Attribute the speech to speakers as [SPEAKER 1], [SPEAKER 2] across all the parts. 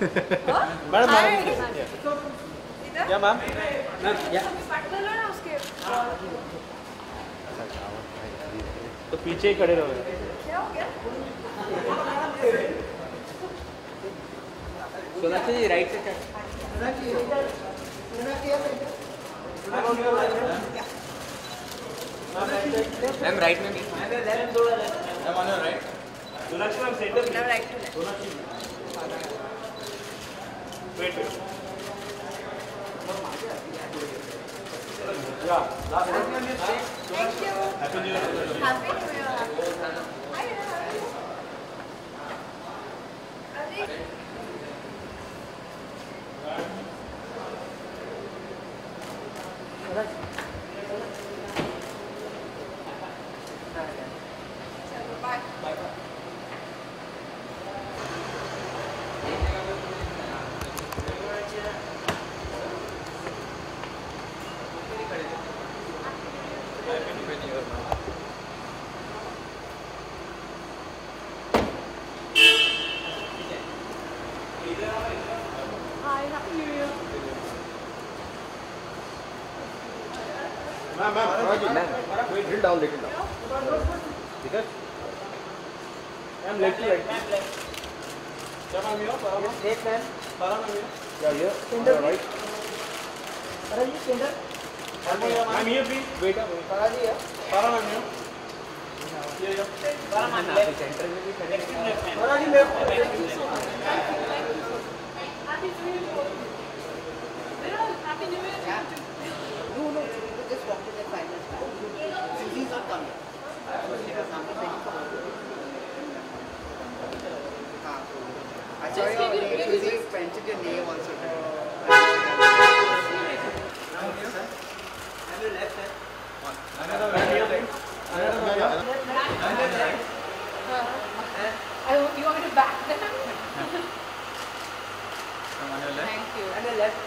[SPEAKER 1] Madam या ma'am
[SPEAKER 2] ना उसके
[SPEAKER 1] तो पीछे ही खड़े रहो।
[SPEAKER 2] क्या हो गया?
[SPEAKER 1] सोनाक्षी जी राइट से मैम राइट में भी ma'am on your right Sonakshi ma'am centre
[SPEAKER 2] ना राइट
[SPEAKER 1] सोनाक्षी वेट या
[SPEAKER 2] thank you
[SPEAKER 1] happy new year
[SPEAKER 2] happy new year hi अरे चलो bye hi happy new year
[SPEAKER 1] ma'am drill down ठीक है मैम लेफ्ट टू राइट क्या ma'am ये लेफ्ट मैम सारा मैम क्या ये सेंटर राइट
[SPEAKER 3] अरे ये सेंटर
[SPEAKER 1] मैम ये प्लीज वेट अप
[SPEAKER 3] सारा जी है
[SPEAKER 1] सारा मैम ये
[SPEAKER 3] सारा मैम
[SPEAKER 1] सेंटर में भी खड़े
[SPEAKER 3] Sara ji left
[SPEAKER 2] happy new year happy new year
[SPEAKER 3] no just walk to the final Susie's not coming so she was not coming I saw your name Susie printed your name also
[SPEAKER 2] You want me to back them? Thank you.
[SPEAKER 3] and the left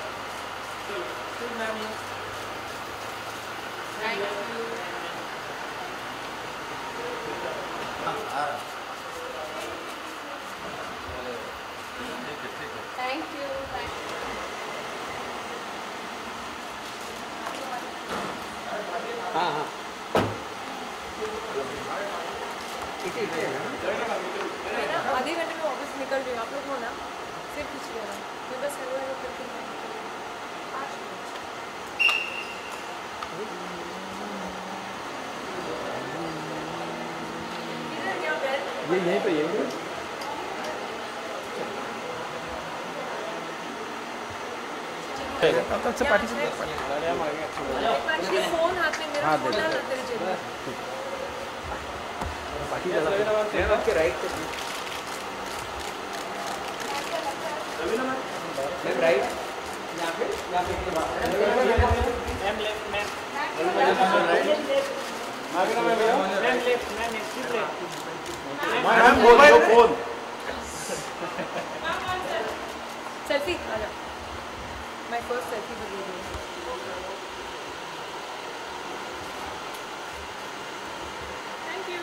[SPEAKER 2] Thank you. Thank you. Thank you.
[SPEAKER 1] हां हां
[SPEAKER 2] आधे घंटे में office निकल रही हूँ आप लोग हो ना सिर्फ कुछ लेना मैं बस हेलो हेलो करके 5 मिनट इधर क्या बैठ
[SPEAKER 1] ये यहीं पे तब से पार्टी से अरे हम आगे
[SPEAKER 2] एक्चुअली फोन हाथ में मेरा फोन ना तेरे जेब में
[SPEAKER 1] पार्टी चला के राइट से मैम राइट यहाँ पे ma'am left ma'am ma'am mobile phone
[SPEAKER 2] selfie आ जाओ my first selfie video thank you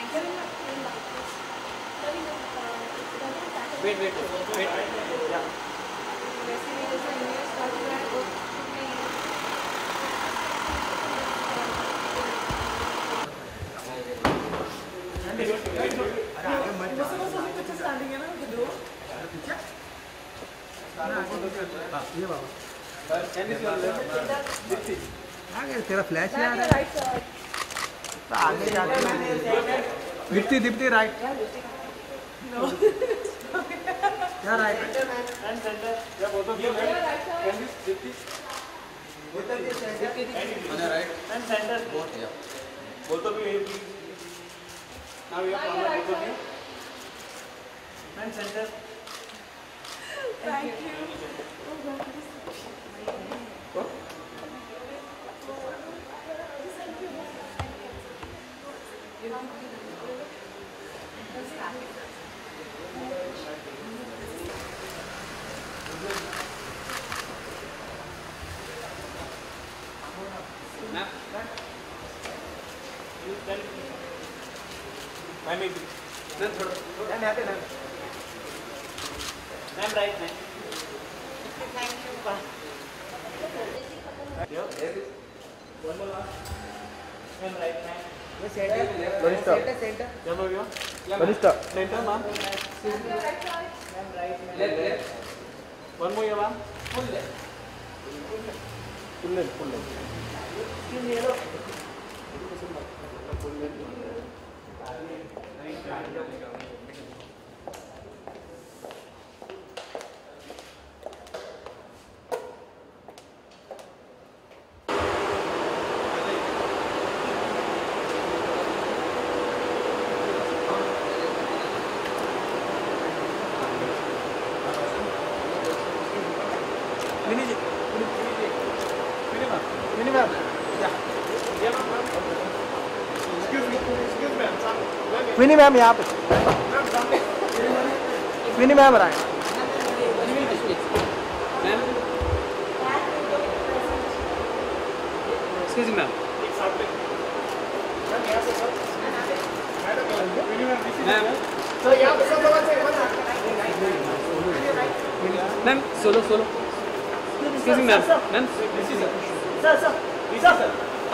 [SPEAKER 1] wait wait wait
[SPEAKER 2] वैसे भी जैसे न्यूज़ कर रहा है वो
[SPEAKER 3] ये बाबा आगे तेरा फ्लैश है यार
[SPEAKER 2] राइट साइड
[SPEAKER 3] आगे जाके दीप्ति दीप्ति राइट क्या राइट
[SPEAKER 1] एंड सेंटर या both of you can this Deepti on right and centre both या both of you now you are both of you and centre
[SPEAKER 2] thank you
[SPEAKER 1] ma'am एक
[SPEAKER 3] ma'am यहाँ पे ma'am
[SPEAKER 1] Ma'am, right, ma'am.
[SPEAKER 3] Thank you.
[SPEAKER 1] One more last. Ma'am, right, ma'am.
[SPEAKER 3] Center. Center.
[SPEAKER 1] Yeah, bro, yeah.
[SPEAKER 4] Kanishta.
[SPEAKER 1] Center, ma'am. Left. One more, yeah, ma'am. Full left.
[SPEAKER 4] Full length.
[SPEAKER 1] Minimum. Yeah. Yeah, ma'am. Excuse me, ma'am.
[SPEAKER 4] Vini ma'am यहाँ पे Vini ma'am आए
[SPEAKER 1] Excuse me, ma'am. Ma'am, solo. Excuse me, ma'am. Ma'am, this is sir. Visa, sir.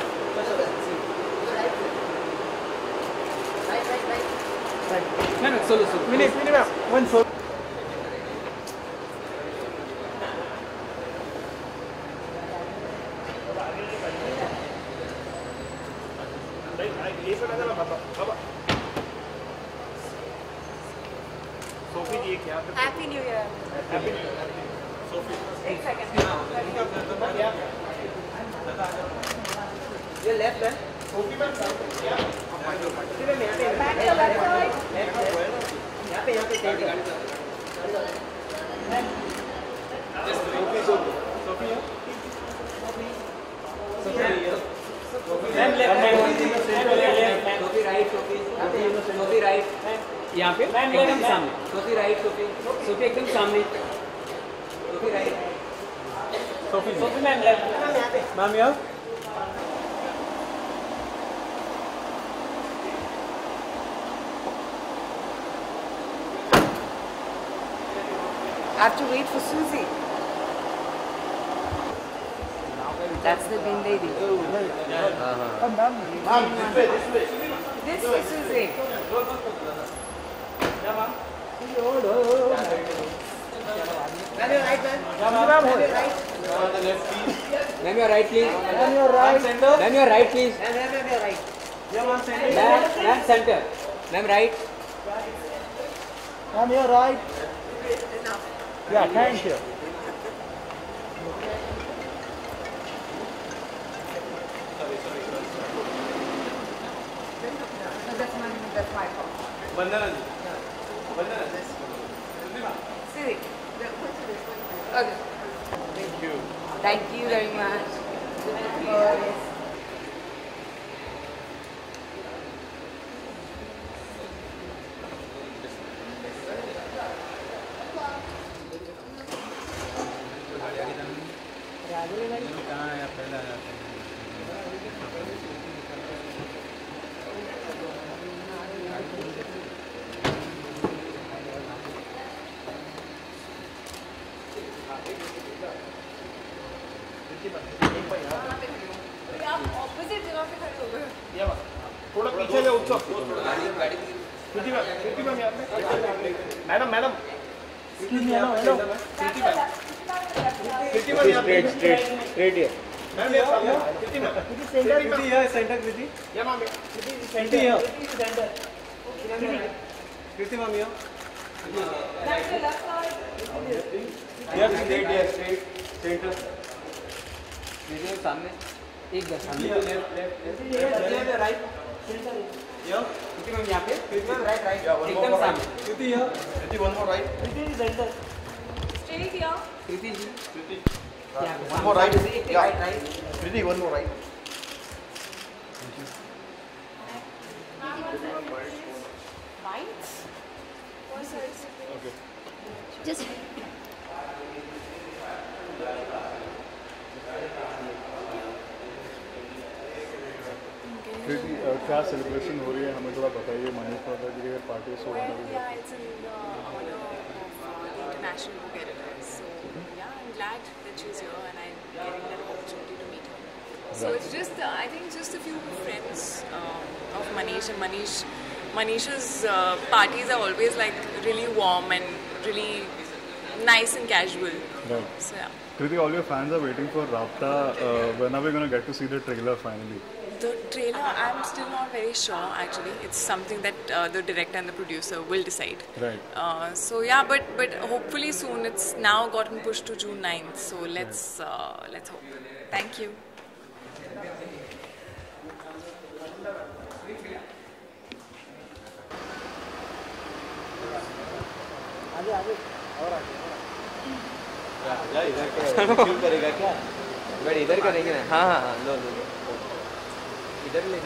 [SPEAKER 1] Ma'am, solo.
[SPEAKER 4] Vini ma'am one so
[SPEAKER 1] Sophie ji क्या
[SPEAKER 2] happy new year
[SPEAKER 1] happy Sophie
[SPEAKER 2] एक second
[SPEAKER 3] ये left है.
[SPEAKER 1] Sophie ma'am
[SPEAKER 2] back to left side
[SPEAKER 3] यहाँ पे change कर. Sophie right.
[SPEAKER 1] यहाँ पे एकदम सामने
[SPEAKER 3] सोफी राइट.
[SPEAKER 1] सोफी एकदम सामने
[SPEAKER 3] Sophie right.
[SPEAKER 1] Sophie ma'am left ma'am यहाँ
[SPEAKER 2] I have to wait for Susie. That's the bin lady. This is Susie.
[SPEAKER 3] Ma'am, your right, ma'am.
[SPEAKER 1] Ma'am your right please
[SPEAKER 4] ma'am your right
[SPEAKER 1] ma'am your right please
[SPEAKER 3] Ma'am, your right.
[SPEAKER 1] Ma'am center ma'am right
[SPEAKER 4] ma'am your right या thank you
[SPEAKER 2] That's my fault.
[SPEAKER 1] Vandana ji
[SPEAKER 2] Susie. Okay. Thank you very much. आप opposite जगह पे खड़े हो गए.
[SPEAKER 1] थोड़ा पीछे ले उत्सव कृति मैम यहाँ पे madam
[SPEAKER 4] excuse me hello
[SPEAKER 1] Kriti ma'am यहाँ पे
[SPEAKER 4] स्ट्रेट हियर
[SPEAKER 1] मैम यहाँ Kriti ma'am
[SPEAKER 4] Kriti here centre Kriti
[SPEAKER 1] या ma'am
[SPEAKER 4] Kriti here
[SPEAKER 1] Kriti ma'am यहाँ
[SPEAKER 2] Back to left side.
[SPEAKER 1] Straight centre video सामने एक बार सामने left right yo Kriti ma'am यहाँ पे कृति मैम राइट एकदम सामने
[SPEAKER 4] Kriti here
[SPEAKER 1] Kriti one more right
[SPEAKER 2] Straight here.
[SPEAKER 1] Kriti ji
[SPEAKER 3] One more right.
[SPEAKER 1] Right
[SPEAKER 3] Kriti, one more right.
[SPEAKER 2] Right. What size?
[SPEAKER 4] Okay.
[SPEAKER 2] Just.
[SPEAKER 4] Kriti क्या celebration हो रही है हमें थोड़ा बताइए मनीष माता जी के पार्टी से
[SPEAKER 2] Well, yeah, it's in the honor of the
[SPEAKER 5] international co-editor. So yeah, I'm glad that she's here and I'm getting that opportunity to meet her. So it's just, I think just a few friends of Manish, and Manish's parties are always like really warm and really nice and casual.
[SPEAKER 6] Right.
[SPEAKER 5] So yeah.
[SPEAKER 6] Kriti, all your fans are waiting for Rabta. When are we going to get to see the trailer finally?
[SPEAKER 5] The trailer, I'm still not very sure actually. It's something that the director and the producer will decide.
[SPEAKER 6] Right.
[SPEAKER 5] So yeah, but hopefully soon. It's now gotten pushed to June 9th. So let's hope. Thank you.
[SPEAKER 1] या इधर क्या क्यों करेगा क्या but इधर करेंगे ना हाँ हाँ हाँ लो लो इधर ले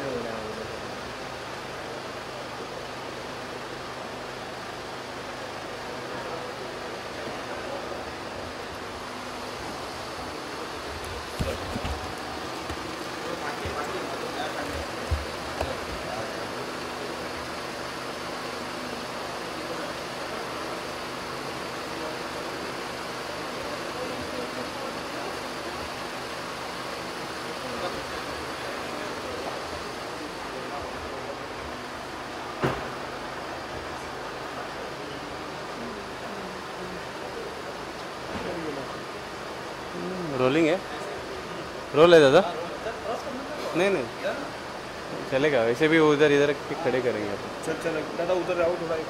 [SPEAKER 1] रोलिंग है रोल है दादा नहीं नहीं चलेगा वैसे भी उधर इधर खड़े करेंगे चल चल दादा उधर आओ थोड़ा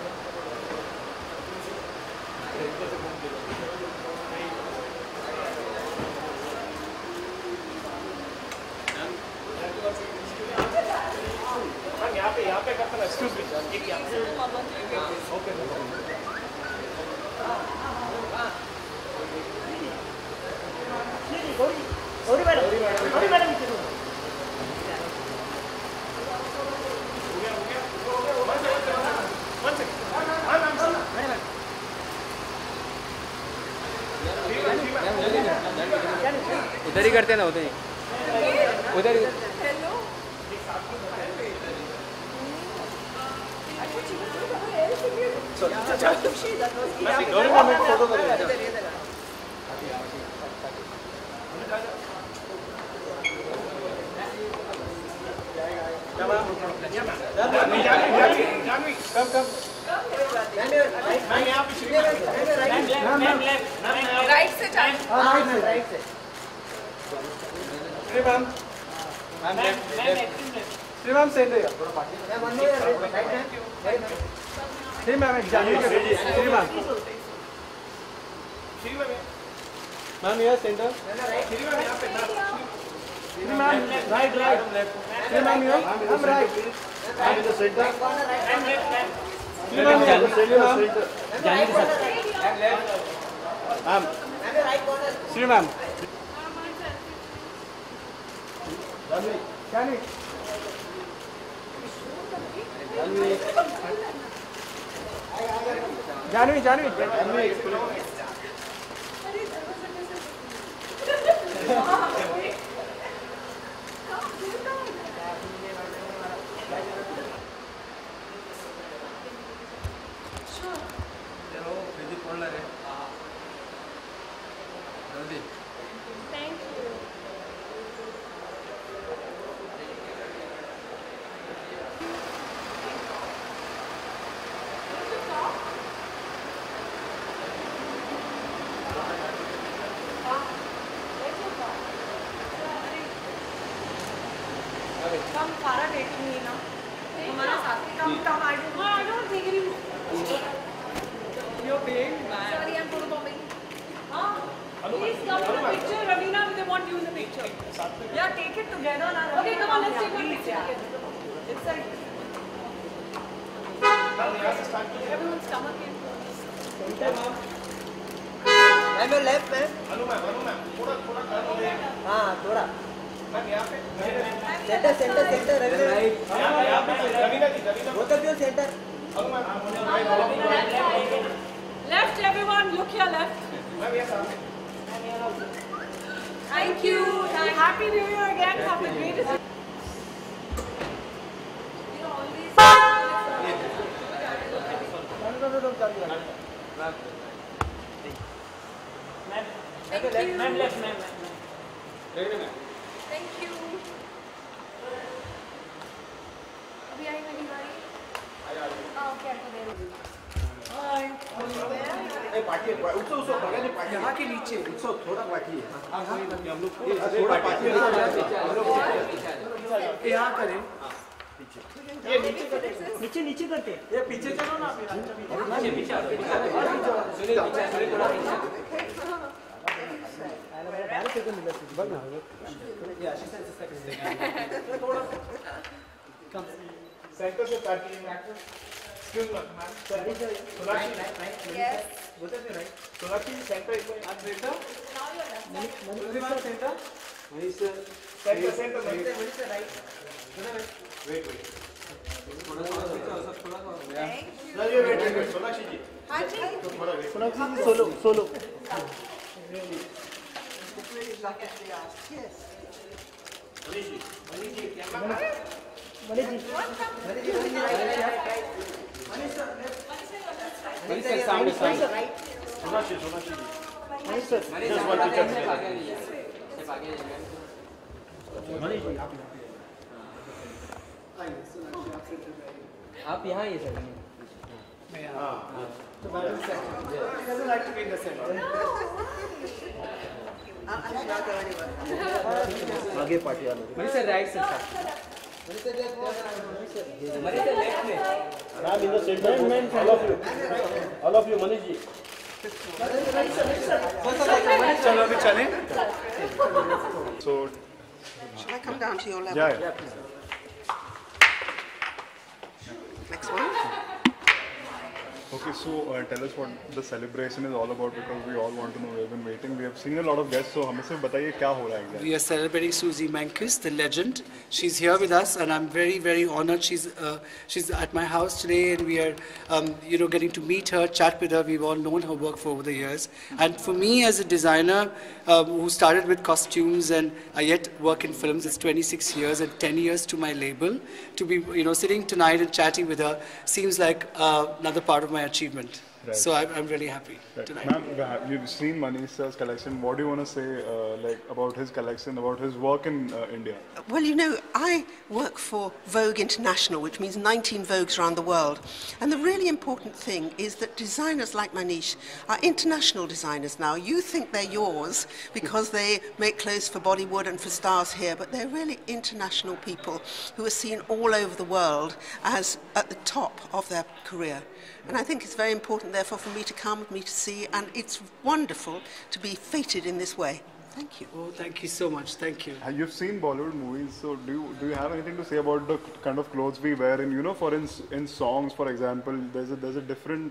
[SPEAKER 1] यहाँ पे करता एक्सक्यूज मी ओके उधर ही करते ना उधर ही उधर ही
[SPEAKER 2] राइट से
[SPEAKER 3] राइट से
[SPEAKER 1] मैम
[SPEAKER 4] श्री मैम सेंड है Shri ma'am Shri ma'am
[SPEAKER 1] ma'am यह centre
[SPEAKER 4] Shri ma'am right right Shri ma'am you ma'am right
[SPEAKER 1] in the centre
[SPEAKER 4] Shri ma'am Shri ma'am Janhvi Janhvi
[SPEAKER 2] Come, Farah taking me now. हमारा साथ में come, I don't think it is.
[SPEAKER 4] You're paying.
[SPEAKER 2] Sorry, I'm photobombing. Please come in the picture, Ravina. They want you in the picture. Yeah, take it together. Okay, come on, let's take one picture together. It's like everyone's stomach in.
[SPEAKER 3] Ma'am your left ma'am हाँ थोड़ा centre centre centre both of you centre
[SPEAKER 2] Left, everyone. Look here, left. Thank you. Happy New Year again. Have the greatest. You know, always. Thank you.
[SPEAKER 4] Ma'am, left, ma'am.
[SPEAKER 2] Thank you. अभी आई मेरी बारी. Okay, आपको दे रही हूँ.
[SPEAKER 1] ए party है उत्सव बघा नहीं पार्टी यहाँ के नीचे उत्सव थोड़ा पार्टी है हम लोग थोड़ा पार्टी यहाँ करें ये नीचे करते ये पीछे चलो ना पीछे सेंटर से party Excuse me, ma'am.
[SPEAKER 2] Yes.
[SPEAKER 1] What is it, right? Sonakshi, center is my center. Manish center. Manish center. Manish right. Wait.
[SPEAKER 2] Thank you.
[SPEAKER 1] No, you wait. Sonakshi ji.
[SPEAKER 2] हाँ जी.
[SPEAKER 1] Sonakshi ji solo.
[SPEAKER 3] Yes.
[SPEAKER 1] Manish ji.
[SPEAKER 3] Manish sir, sound is fine.
[SPEAKER 1] Sonakshi ji. Manish sir. Just one picture. Manish ji.
[SPEAKER 4] आप यहाँ ही sir.
[SPEAKER 3] doesn't like to be in the center. I should not go anywhere.
[SPEAKER 1] आगे party वाले.
[SPEAKER 4] Manish sir, right sir. Manish sir, left में.
[SPEAKER 1] Ma'am in the center. Man, all of you, Manish ji.
[SPEAKER 6] चलो अभी चलें. So
[SPEAKER 3] Shall I come down to your level?
[SPEAKER 6] yeah.
[SPEAKER 3] Next one.
[SPEAKER 6] Okay, so tell us what the celebration is all about because we all want to know. We've been waiting. We have seen a lot of guests, so हमें सिर्फ बताइए क्या हो रहा है exactly.
[SPEAKER 7] We are celebrating Suzy Menkes, the legend. She's here with us, and I'm very, very honored. She's at my house today, and we are, getting to meet her, chat with her. We've all known her work for over the years. And for me, as a designer who started with costumes and I yet work in films, it's 26 years and 10 years to my label. To be, sitting tonight and chatting with her seems like another part of my achievement.
[SPEAKER 6] Right.
[SPEAKER 7] So I'm really happy tonight.
[SPEAKER 6] Ma'am, you've seen Manish's collection. What do you want to say about his collection, about his work in India?
[SPEAKER 3] Well, I work for Vogue International, which means 19 Vogues around the world. And the really important thing is that designers like Manish are international designers now. You think they're yours because they make clothes for Bollywood and for stars here, but they're really international people who are seen all over the world as at the top of their career. And I think it's very important, therefore, for me to come, me to see, and it's wonderful to be feted in this way. Thank you.
[SPEAKER 7] Oh, thank you so much. Thank you.
[SPEAKER 6] You've seen Bollywood movies, so do you have anything to say about the kind of clothes we wear? And in songs, for example, there's a different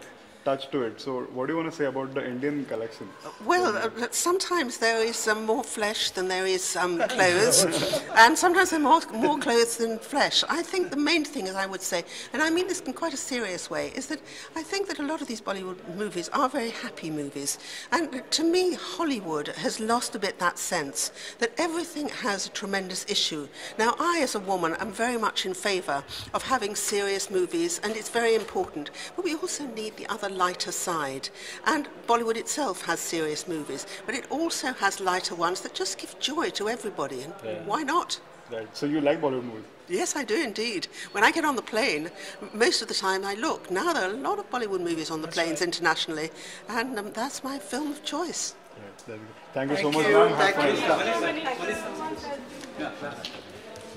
[SPEAKER 6] touch to it. So what do you want to say about the Indian collection?
[SPEAKER 3] Well, sometimes there is more flesh than there is clothes, and sometimes there are more clothes than flesh. I think the main thing, as I would say, and I mean this in quite a serious way, is that I think that a lot of these Bollywood movies are very happy movies. And to me, Hollywood has lost a bit that sense that everything has a tremendous issue. Now, I, as a woman, am very much in favour of having serious movies, and it's very important. But we also need the other lighter side. And Bollywood itself has serious movies, but it also has lighter ones that just give joy to everybody. And why not?
[SPEAKER 6] Right. So you like Bollywood movies?
[SPEAKER 3] Yes, I do indeed. When I get on the plane, most of the time I look. Now there are a lot of Bollywood movies on the planes internationally, and that's my film of choice.
[SPEAKER 6] Right. Thank you so much, ma'am.
[SPEAKER 3] Thank you.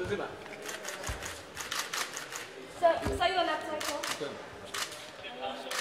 [SPEAKER 2] Sir, your left side, sir.